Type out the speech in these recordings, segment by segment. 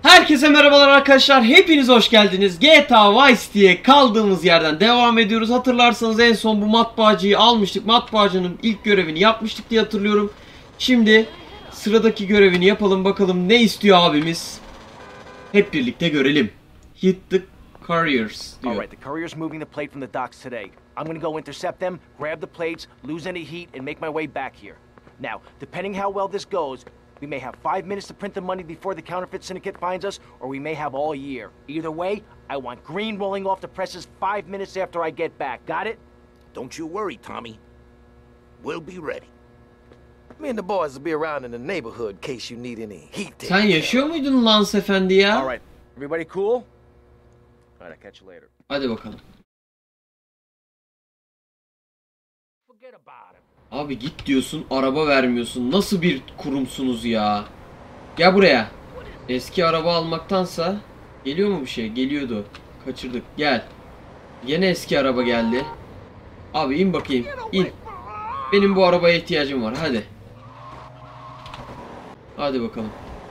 Herkese merhabalar arkadaşlar. Hepiniz hoş geldiniz. GTA Vice diye kaldığımız yerden devam ediyoruz. Hatırlarsanız en son bu matbaacıyı almıştık. Matbaacının ilk görevini yapmıştık diye hatırlıyorum. Şimdi sıradaki görevini yapalım. Bakalım ne istiyor abimiz. Hep birlikte görelim. Hit the couriers diyor. Alright, the courier's moving the plate from the docks today. I'm gonna go intercept them, grab the plates, lose any heat, and make my way back here. Now, depending how well this goes, we may have 5 minutes to print the money before the counterfeit syndicate finds us, or we may have all year. Either way, I want green rolling off the presses 5 minutes after I get back. Got it? Don't you worry, Tommy. We'll be ready. Me and the boys will be around in the neighborhood in case you need any heat. Sen yaşıyor muydun Lance Efendi ya? Alright, everybody cool? Alright, I'll catch you later. Hadi bakalım. Forget about it. Abi git diyorsun, araba vermiyorsun. Nasıl bir kurumsunuz ya? Gel buraya. Eski araba almaktansa geliyor mu bir şey? Geliyordu. Kaçırdık. Gel. Yine eski araba geldi. Abi in bakayım. İn. Benim bu arabaya ihtiyacım var. Hadi. Hadi bakalım.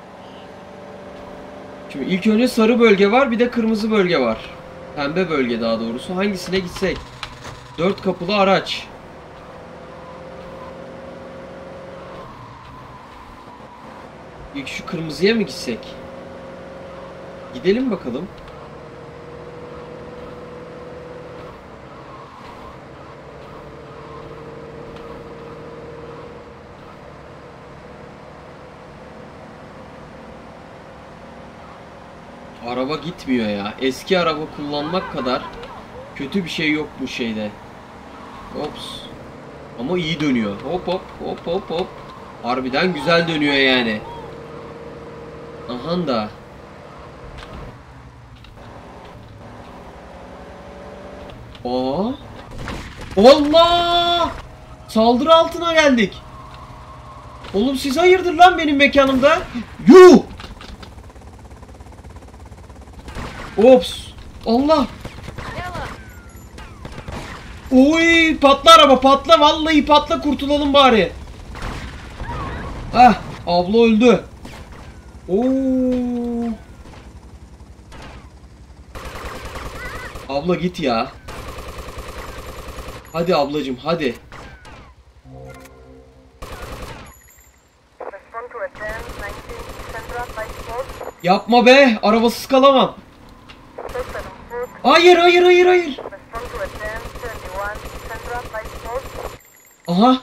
Şimdi ilk önce sarı bölge var, bir de kırmızı bölge var. Pembe bölge daha doğrusu. Hangisine gitsek? 4 kapılı araç. İlk şu kırmızıya mı gitsek? Gidelim bakalım. Araba gitmiyor ya. Eski araba kullanmak kadar kötü bir şey yok bu şeyde. Ops. Ama iyi dönüyor. Hop hop hop hop hop. Harbiden güzel dönüyor yani. Aha da. Aa. Allah! Saldırı altına geldik. Oğlum siz hayırdır lan benim mekanımda? Yuh! Ops. Allah. Oy, patla araba, patla, vallahi patla, kurtulalım bari. Hah, abla öldü. Oo. Abla git ya. Hadi ablacığım, hadi. Yapma be, arabasız kalamam. Hayır, hayır, hayır, hayır. Aha.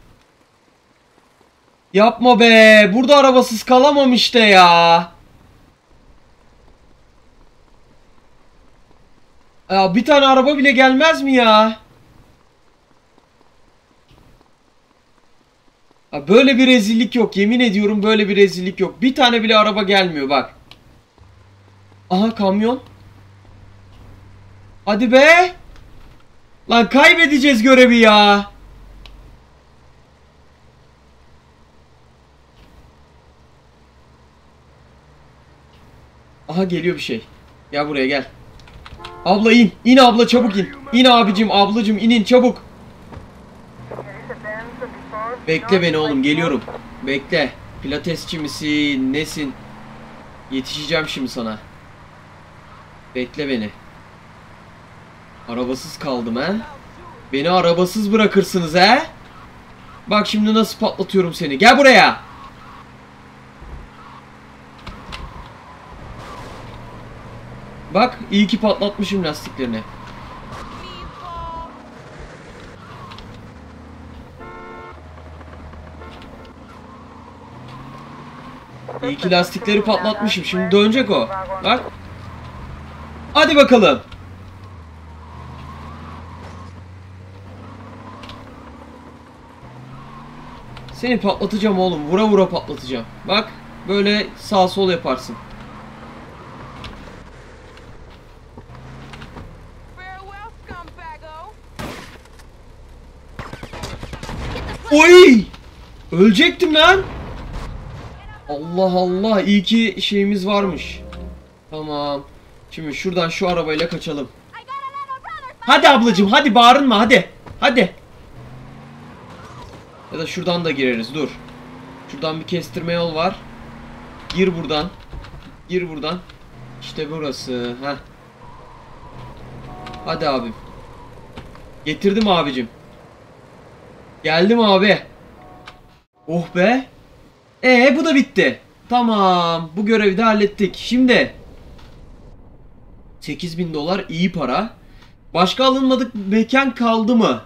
Yapma be, burada arabasız kalamam işte ya. Ya bir tane araba bile gelmez mi ya? Ya böyle bir rezillik yok, yemin ediyorum böyle bir rezillik yok. Bir tane bile araba gelmiyor bak. Aha, kamyon. Hadi be. Lan kaybedeceğiz görevi ya. Aha, geliyor bir şey. Gel buraya, gel. Abla in. İn abla, çabuk in. İn abicim, ablacım, inin çabuk. Bekle beni oğlum, geliyorum. Bekle. Pilatesçi misin? Nesin? Yetişeceğim şimdi sana. Bekle beni. Arabasız kaldım he. Beni arabasız bırakırsınız he. Bak şimdi nasıl patlatıyorum seni. Gel buraya. Bak iyi ki patlatmışım lastiklerini. İyi ki lastikleri patlatmışım. Şimdi dönecek o. Bak. Hadi bakalım. Seni patlatacağım oğlum. Vura vura patlatacağım. Bak. Böyle sağ sol yaparsın. Oy! Ölecektim lan. Allah Allah. İyi ki şeyimiz varmış. Tamam. Şimdi şuradan şu arabayla kaçalım. Hadi ablacığım, hadi bağırma, hadi. Hadi. Ya da şuradan da gireriz, dur. Şuradan bir kestirme yol var. Gir buradan. Gir buradan. İşte burası. Heh. Hadi abim. Getirdim abicim. Geldim abi. Oh be. Bu da bitti. Tamam. Bu görevi de hallettik. Şimdi 8.000 dolar iyi para. Başka alınmadık mekan kaldı mı?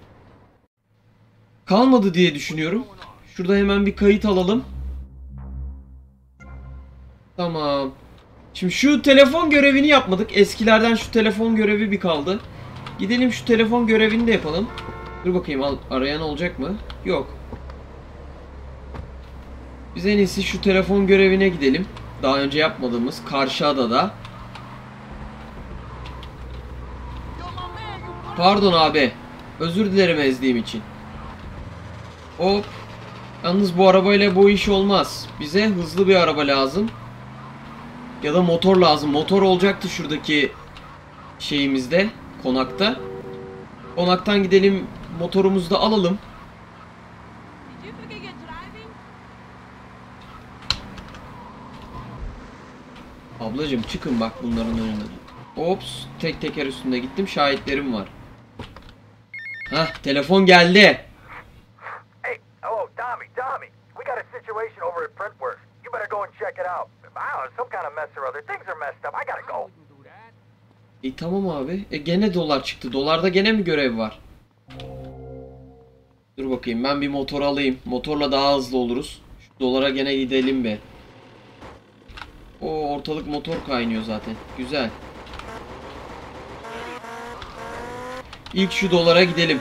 Kalmadı diye düşünüyorum. Şurada hemen bir kayıt alalım. Tamam. Şimdi şu telefon görevini yapmadık. Eskilerden şu telefon görevi bir kaldı. Gidelim şu telefon görevini de yapalım. Dur bakayım, arayan olacak mı? Yok. Biz en iyisi şu telefon görevine gidelim. Daha önce yapmadığımız karşı adada. Pardon abi. Özür dilerim ezdiğim için. Hop. Yalnız bu arabayla bu iş olmaz. Bize hızlı bir araba lazım. Ya da motor lazım. Motor olacaktı şuradaki şeyimizde. Konakta. Konaktan gidelim. Motorumuzu da alalım. Ablacım çıkın bak bunların önüne. Ops. Tek teker üstünde gittim. Şahitlerim var. Hah, telefon geldi. Hey, hello, Tommy. We got a situation over at Printworks. You better go and check it out. I don't know, some kind of mess or other. Things are messed up. I gotta go. Tamam abi. Gene dolar çıktı. Dolarda gene mi görev var? Dur bakayım, ben bir motor alayım. Motorla daha hızlı oluruz. Şu dolara gene gidelim be. O ortalık motor kaynıyor zaten. Güzel. İlk şu dolara gidelim.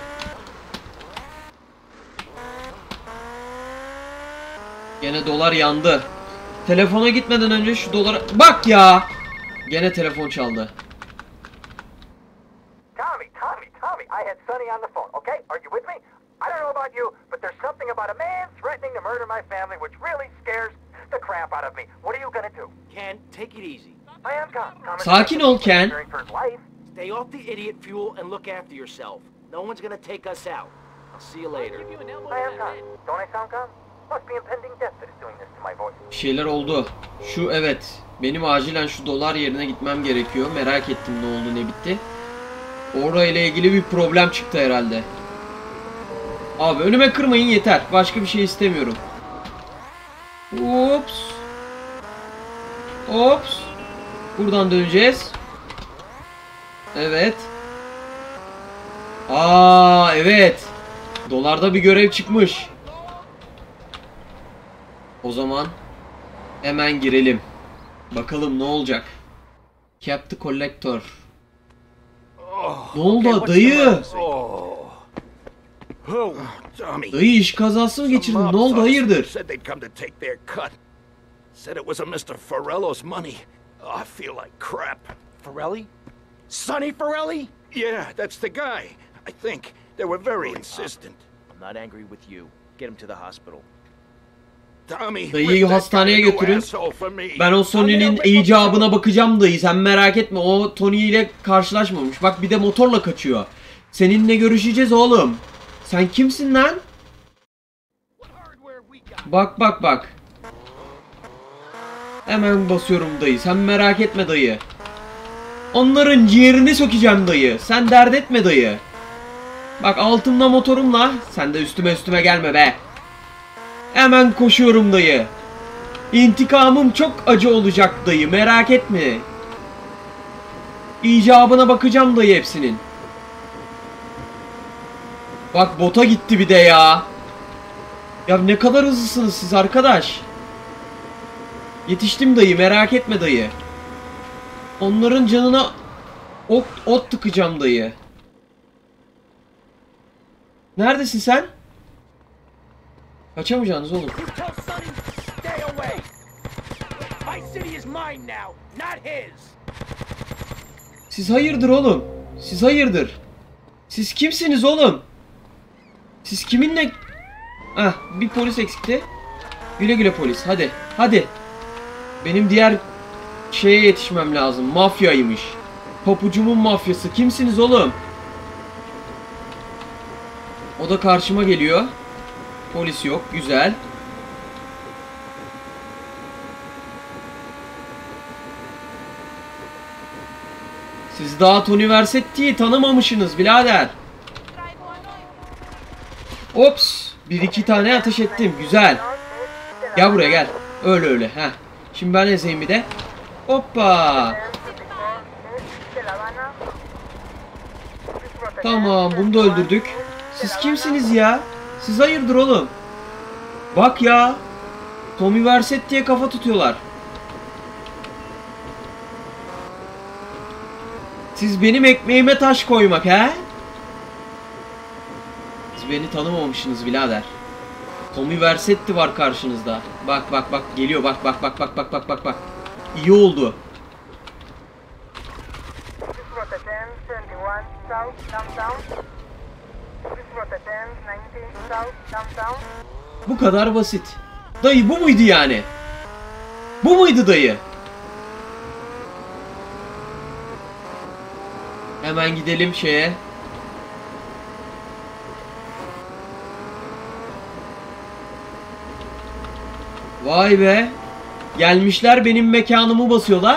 Gene dolar yandı. Telefona gitmeden önce şu dolara... Bak ya! Gene telefon çaldı. Tommy, I had Sonny on the phone, okay? Are you with me? I don't know about you, but there's something about a man threatening to murder my family which really scares the crap out of me. What are you gonna do? Ken, take it easy. I am calm. Sakin ol Ken. Stay off the idiot fuel and look after yourself. No one's gonna take us out. I'll see you later. I am calm. Don't I sound calm? Must be impending death that is doing this to my voice. Bir şeyler oldu. Şu evet. Benim acilen şu dolar yerine gitmem gerekiyor. Merak ettim ne oldu ne bitti. Orayla ilgili bir problem çıktı herhalde. Abi önüme kırmayın yeter. Başka bir şey istemiyorum. Ops. Ops. Buradan döneceğiz. Evet. Evet. Dolarda bir görev çıkmış. O zaman hemen girelim. Bakalım ne olacak. Cap the collector. Ne oldu dayı? Tommy. Dayı iş kazası mı geçirdin? Ne oldu hayırdır? Said they'd come to take their cut. Said it was a Mr. Farello's money. Oh, I feel like crap. Farelli? Sonny Farelli? Yeah, that's the guy. I think they were very insistent. I'm not angry with you. Get him to the hospital. Tommy, Dayıyı hastaneye götürün. Ben o Tony'nin icabına bakacağım dayı. Sen merak etme. O Tony ile karşılaşmamış. Bak bir de motorla kaçıyor. Seninle görüşeceğiz oğlum. Sen kimsin lan? Bak. Hemen basıyorum dayı. Sen merak etme dayı. Onların ciğerini sökeceğim dayı. Sen dert etme dayı. Bak altımda motorumla. Sen de üstüme gelme be. Hemen koşuyorum dayı. İntikamım çok acı olacak dayı. Merak etme. İcabına bakacağım dayı hepsinin. Bak bota gitti bir de ya. Ya ne kadar hızlısınız siz arkadaş. Yetiştim dayı, merak etme dayı. Onların canına ot tıkacağım dayı. Neredesin sen? Kaçamayacaksınız oğlum. Siz hayırdır oğlum? Siz hayırdır? Siz kimsiniz oğlum? Siz kiminle... bir polis eksikti. Güle güle polis. Hadi. Benim diğer şeye yetişmem lazım. Mafyaymış. Papucumun mafyası. Kimsiniz oğlum? O da karşıma geliyor. Polis yok. Güzel. Siz daha Tony Versetti'yi tanımamışsınız birader. Ops. 1-2 tane ateş ettim. Güzel. Gel buraya gel. Öyle öyle. Heh. Şimdi ben ezeyim bir de. Hoppa. Tamam, bunu da öldürdük. Siz kimsiniz ya? Siz hayırdır oğlum? Bak ya. Tommy Versetti'ye kafa tutuyorlar. Siz benim ekmeğime taş koymak he? Siz beni tanımamışsınız birader. Tommy Versetti var karşınızda. Bak bak bak geliyor, bak bak bak bak bak bak bak bak. İyi oldu. Bu kadar basit. Dayı bu muydu yani? Bu muydu dayı? Hemen gidelim şeye. Vay be. Gelmişler benim mekanımı basıyorlar.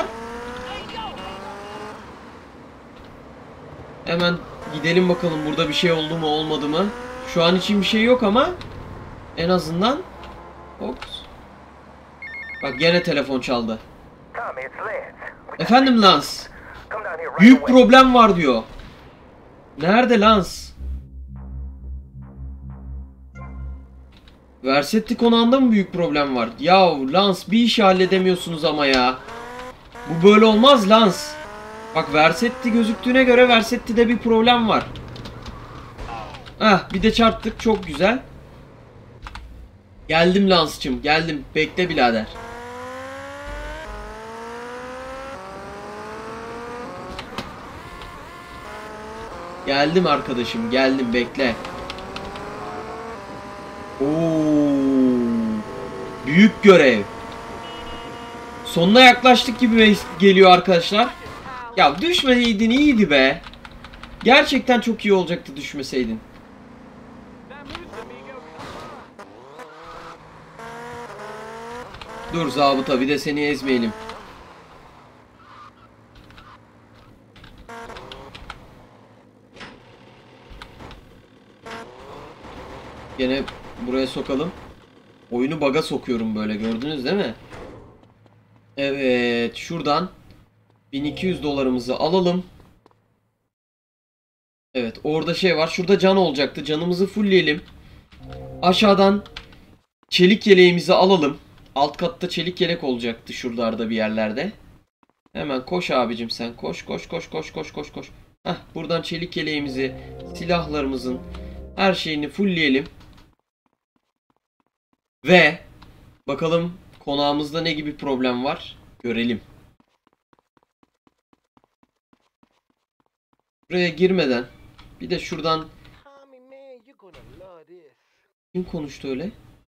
Hemen gidelim bakalım burada bir şey oldu mu olmadı mı. Şu an için bir şey yok ama en azından. Ops. Bak gene telefon çaldı. Efendim Lance. Büyük problem var diyor. Nerede Lance? Versetti konağında mı büyük problem var? Ya Lance bir işi halledemiyorsunuz ama ya. Bu böyle olmaz Lance. Bak Versetti gözüktüğüne göre Versetti'de bir problem var. Bir de çarptık, çok güzel. Geldim Lance'cığım, geldim. Bekle birader. Geldim arkadaşım, geldim, bekle. Oo, büyük görev. Sonuna yaklaştık gibi geliyor arkadaşlar. Ya düşmeseydin iyiydi be. Gerçekten çok iyi olacaktı düşmeseydin. Dur zabıta, bir de seni ezmeyelim. Gene buraya sokalım. Oyunu bug'a sokuyorum böyle, gördünüz değil mi? Evet, şuradan 1200 dolarımızı alalım. Evet, orada şey var. Şurada can olacaktı. Canımızı fullleyelim. Aşağıdan çelik yeleğimizi alalım. Alt katta çelik yelek olacaktı şuralarda bir yerlerde. Hemen koş abicim sen. Koş koş koş koş koş koş koş. Buradan çelik yeleğimizi, silahlarımızın her şeyini fullleyelim. Ve bakalım konağımızda ne gibi problem var görelim. Buraya girmeden bir de şuradan kim konuştu öyle?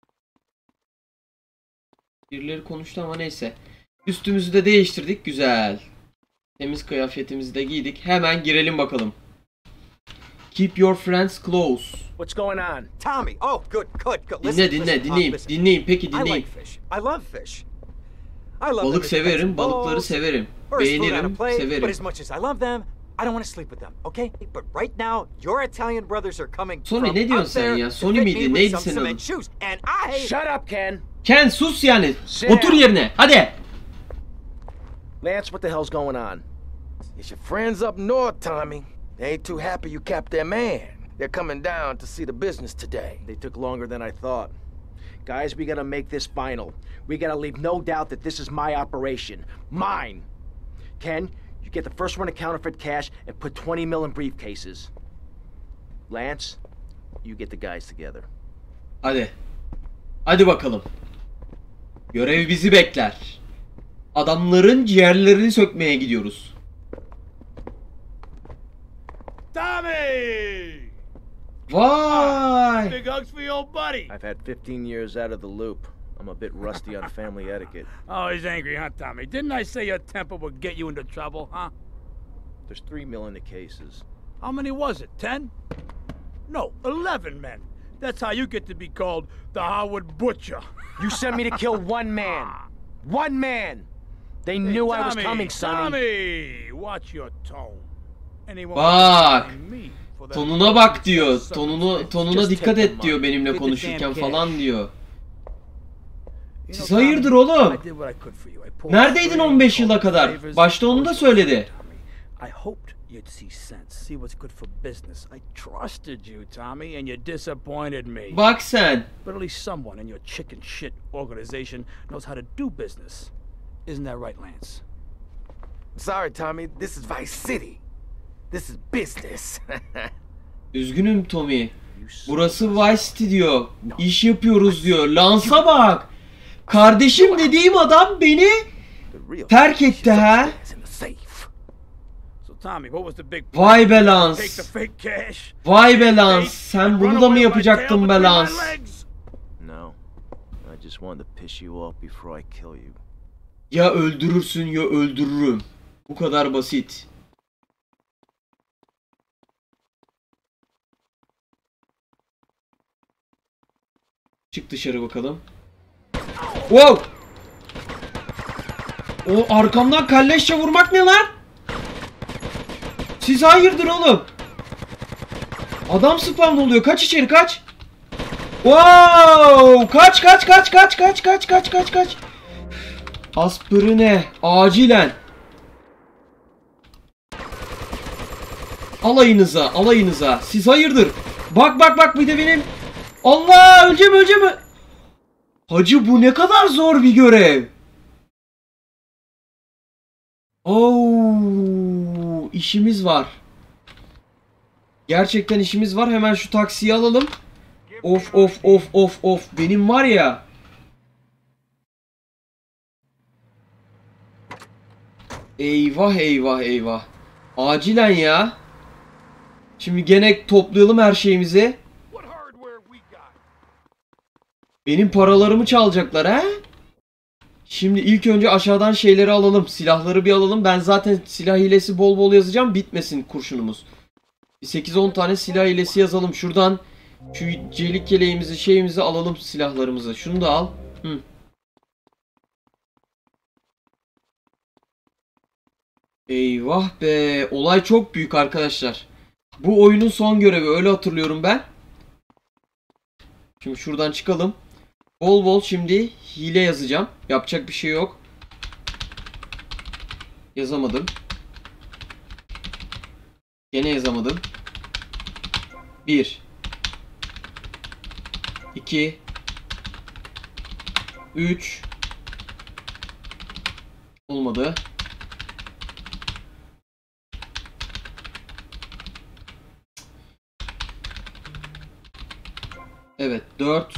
Birileri konuştu ama neyse. Üstümüzü de değiştirdik, güzel. Temiz kıyafetimizi de giydik. Hemen girelim bakalım. Keep your friends close. What's going on? Tommy, oh, good. Dinleyin. Peki dinleyin. I like fish. I love fish. Balık severim, balıkları severim. Beğenirim, severim. But as much as I love them, I don't want to sleep with them, okay? But right now, your Italian brothers are coming Sony, from ne diyorsun up sen there ya? to Sony fit miydi? me with Neydi some senin adın? cement shoes, and I... Shut up, Ken. Ken sus yani. Sit Otur down. yerine. Hadi. Lance, what the hell's going on? It's your friends up north, Tommy. They ain't too happy you capped their man. They're coming down to see the business today. They took longer than I thought. Guys, we gotta make this final. We gotta leave no doubt that this is my operation. Mine! Ken, you get the first run of counterfeit cash and put 20 mil in briefcases. Lance, you get the guys together. Hadi. Hadi bakalım. Görev bizi bekler. Adamların ciğerlerini sökmeye gidiyoruz. Tommy! Vay! Big hugs for your old buddy. I've had 15 years out of the loop. I'm a bit rusty on family etiquette. Oh, he's angry, huh, Tommy? Didn't I say your temper would get you into trouble, huh? There's 3 mil in the cases. How many was it? 10? No, 11 men. That's how you get to be called the Howard Butcher. You sent me to kill one man. One man! They knew I was Tommy, coming, Sonny. Tommy, watch your tone. Anyone Bak. blame me for that Tonuna bak diyor. self-defense. Tonuna Just dikkat take the et diyor money. benimle Get the konuşurken damn falan diyor. You know, Siz hayırdır Tommy, oğlum? I did what I could for you. I pulled Neredeydin strings, 15 yıla called kadar? favors. Başta onu da söyledi. Tommy, I hoped you'd see sense, see what's good for business. I trusted you, Tommy, and you disappointed me. Bak sen. But at least someone in your chicken shit organization knows how to do business. Isn't that right, Lance? Sorry, Tommy. This is Vice City. This is business. Üzgünüm Tommy. You Burası Vice City diyor. İş yapıyoruz diyor. Lance'a bak. Kardeşim dediğim adam beni The real terk etti ha. is in the safe. So Tommy, what was the big Vay be Take the Lance. fake cash. Vay be Lance. Sen bunu da mı yapacaktın be Lance? No. I just wanted to piss you off before I kill you. Ya öldürürsün ya öldürürüm. Bu kadar basit. Çık dışarı bakalım. Wow! O arkamdan kalleşçe vurmak ne lan? Siz hayırdır oğlum? Adam spam oluyor. Kaç içeri kaç. Wow! Kaç. Aspirine acilen. Alayınıza. Siz hayırdır? Bak bir de benim. Allah öleceğim. Hacı bu ne kadar zor bir görev. Oo, işimiz var. Gerçekten işimiz var. Hemen şu taksiyi alalım. Of. Benim var ya. Eyvah. Acilen ya. Şimdi gene toplayalım her şeyimizi. Benim paralarımı çalacaklar ha? Şimdi ilk önce aşağıdan şeyleri alalım. Silahları bir alalım. Ben zaten silah hilesi bol yazacağım. Bitmesin kurşunumuz. 8-10 tane silah hilesi yazalım. Şuradan şu çelik yeleğimizi şeyimizi alalım, silahlarımızı. Şunu da al. Eyvah be. Olay çok büyük arkadaşlar. Bu oyunun son görevi. Öyle hatırlıyorum ben. Şimdi şuradan çıkalım. Bol şimdi hile yazacağım. Yapacak bir şey yok. Yazamadım. Gene yazamadım. 1 2 3 Olmadı. Evet 4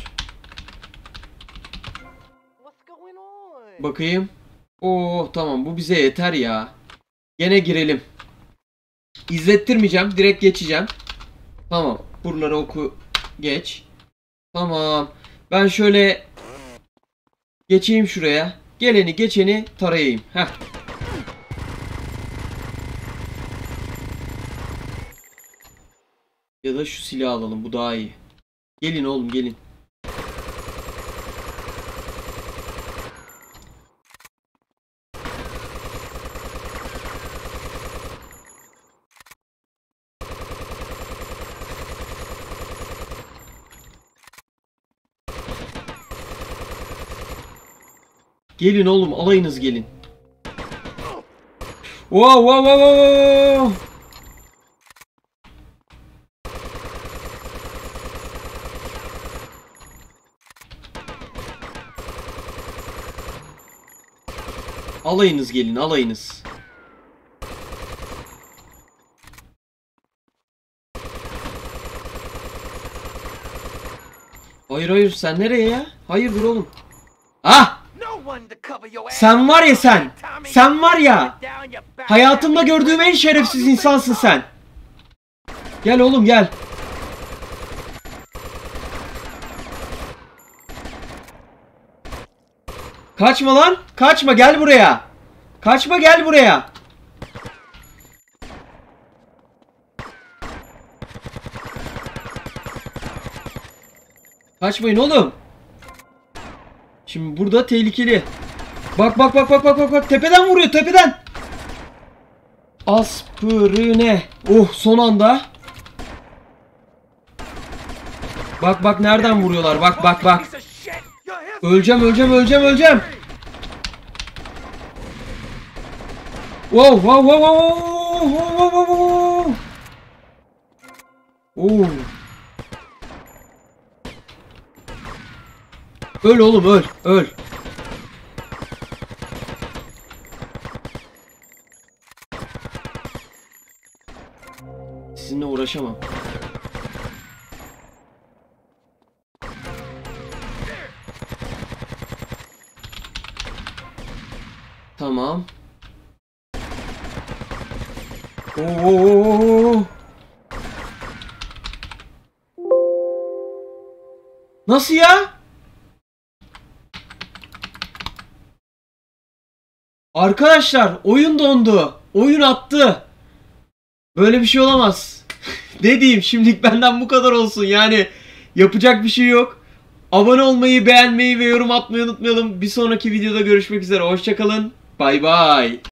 Bakayım. Oo tamam, bu bize yeter ya. Gene girelim. İzlettirmeyeceğim. Direkt geçeceğim. Tamam. Buraları oku. Geç. Tamam. Ben şöyle geçeyim şuraya. Geleni geçeni tarayayım. Heh. Ya da şu silahı alalım. Bu daha iyi. Gelin oğlum gelin. Gelin oğlum, alayınız gelin. Wow. Alayınız gelin, alayınız. Hayır sen nereye ya? Hayırdır oğlum? Ah! Sen var ya sen. Sen var ya. Hayatımda gördüğüm en şerefsiz insansın sen. Gel oğlum gel. Kaçma lan. Kaçma, gel buraya. Kaçma, gel buraya. Kaçmayın oğlum. Şimdi burada tehlikeli. Bak bak bak bak bak bak bak, tepeden vuruyor, tepeden. Aspirine. Oh, son anda. Bak bak nereden vuruyorlar, bak bak bak. Öleceğim öleceğim öleceğim öleceğim. Wow wow wow wow wow wow wow. Oo. Öl oğlum, öl öl. Sizinle uğraşamam. Tamam. Oo. Nasıl ya? Arkadaşlar, oyun dondu. Oyun attı. Böyle bir şey olamaz. Ne diyeyim, şimdilik benden bu kadar olsun. Yani yapacak bir şey yok. Abone olmayı, beğenmeyi ve yorum atmayı unutmayalım. Bir sonraki videoda görüşmek üzere. Hoşça kalın. Bay bay.